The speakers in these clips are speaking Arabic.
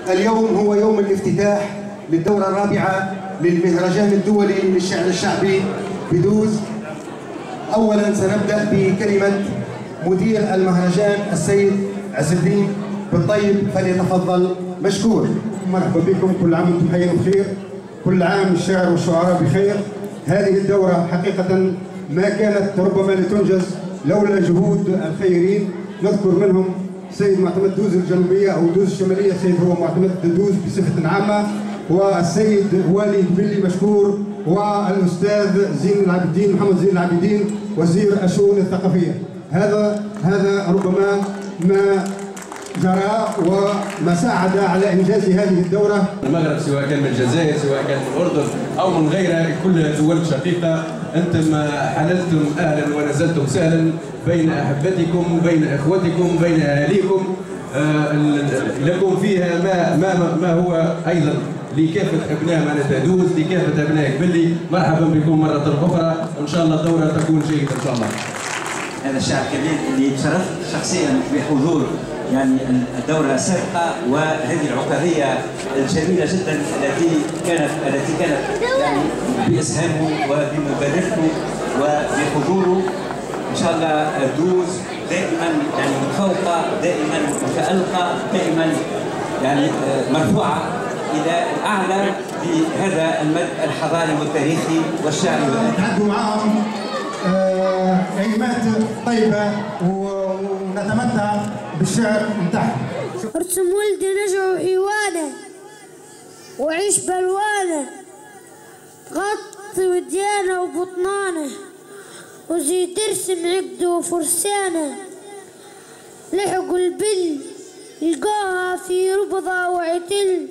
اليوم هو يوم الافتتاح للدورة الرابعة للمهرجان الدولي للشعر الشعبي بدوز. أولا سنبدأ بكلمة مدير المهرجان السيد عز الدين بالطيب، فليتفضل مشكور. مرحبا بكم، كل عام وانتم حيين بخير، كل عام الشاعر والشعراء بخير. هذه الدورة حقيقة ما كانت ربما لتنجز لولا جهود الخيرين، نذكر منهم السيد معتمد دوز الجنوبية أو دوز الشمالية، السيد هو معتمد دوز بصفة عامة، والسيد والي بلي مشكور، والأستاذ زين العابدين محمد زين العابدين وزير الشؤون الثقافية. هذا ربما ما جرى وما ساعد على إنجاز هذه الدورة. المغرب سواء كان من الجزائر سواء كان من الأردن أو من غيرها، كلها دول شقيقة. أنتم حللتم أهلا ونزلتم سهلا بين أحبتكم، بين إخوتكم، بين أهاليكم. لكم فيها ما هو أيضا لكافة أبناء معناتها دوز، لكافة أبناء قبلي. مرحبا بكم مرة أخرى، وإن شاء الله الدورة تكون جيدة إن شاء الله. هذا الشعب الكبير اللي تشرفت شخصيا بحضور يعني الدورة السابقة، وهذه العكاظية الجميلة جدا التي كانت يعني بإسهامه وبمبادرته وبحضوره. إن شاء الله دوز دائما يعني متفوقة، دائما متألقة، دائما يعني مرفوعة إلى الأعلى بهذا المد الحضاري والتاريخي والشعري. نعدوا معاهم كلمات طيبة ونتمتع بالشعر نتاعهم. ارسم ولدي نجعو إيوانه وعيش بلوانه، غطي وديانه وبطنانه، وزيد ارسم عقده وفرسانه، لحقوا البل يلقاها في ربضة وعتل،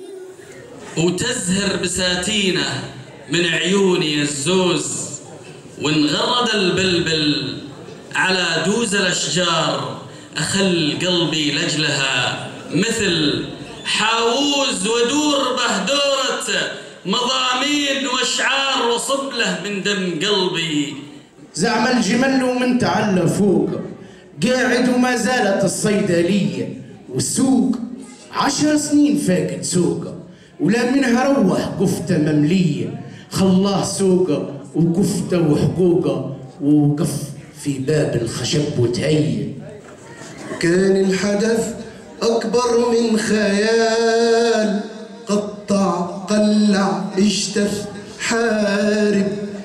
وتزهر بساتينه من عيوني الزوز، وانغرد البلبل على دوز الأشجار، أخل قلبي لجلها مثل حاووز، ودور بهدورة مضامين واشعار، وصب له من دم قلبي. زعم الجمل ومن تعلى فوق، قاعد وما زالت الصيدلية والسوق 10 سنين فاقد سوقه، ولا منها روح قفته مملية، خلاه سوقه وقفته وحقوقه، ووقف في باب الخشب وتهيأ. كان الحدث أكبر من خيال، قطع قلع اجتف حارب،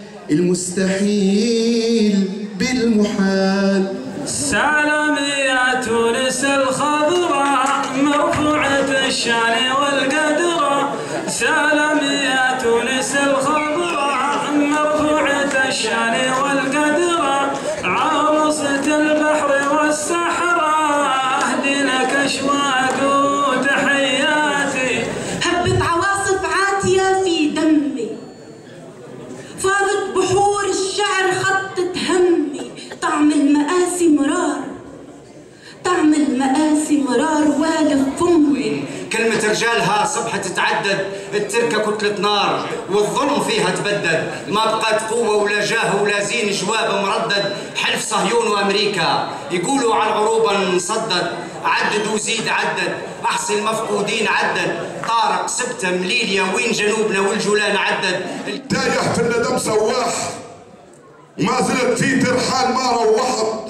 المستحيل بالمحال. سلام يا تونس الخضراء مرفوعة الشان والقدرة، سلام يا تونس الخضراء مرفوعة الشان والقدرة، عروسة البحر والصحراء أهدلك أشواق وتحياتي. هبت عواصف عاتية في دمي، فاضت بحور الشعر خطت همي، طعم المآسي مرار، طعم المآسي مرار والف فمي. كلمة رجالها صبحة تتعدد، التركة كتلة نار والظلم فيها تبدد، ما بقت قوة ولا جاه ولا زين، جواب مردد حلف صهيون وأمريكا، يقولوا على العروبة نصدد، عدد وزيد عدد، أحصي المفقودين عدد، طارق سبتة مليليا وين جنوبنا والجولان عدد. تايه في الندم سواح، ما زلت في ترحال ما روحت،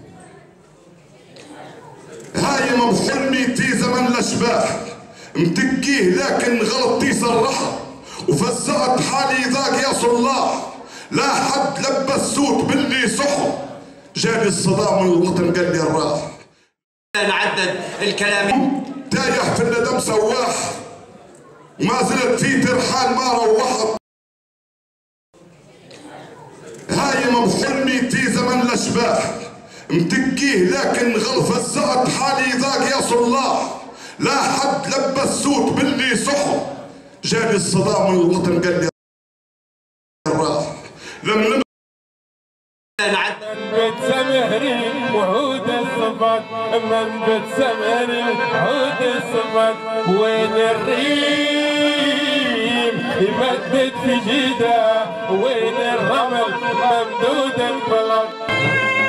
هايم بحلمي تي زمن الاشباح، متكيه لكن غلطتي صرحت، وفزعت حالي ذاك يا صلاح، لا حد لبس سوت باللي صحه، جاني الصدام من الوطن قال لي الراح. نعدد الكلام تايه في الندم سواح، وما زلت في ترحال ما روحت، هايم بحلمي تي زمن الاشباح، متكيه لكن فزعت حالي ذاك يا صلاح، لا حد لبس سوت باللي صحه، جاني الصدام من الوطن قال لي الراح. لم بيت سمهري وعود الصفات، من بيت سمهري وعود الصفات، وين الريم يمدد في جيده، وين الرمل ممدود البلاط.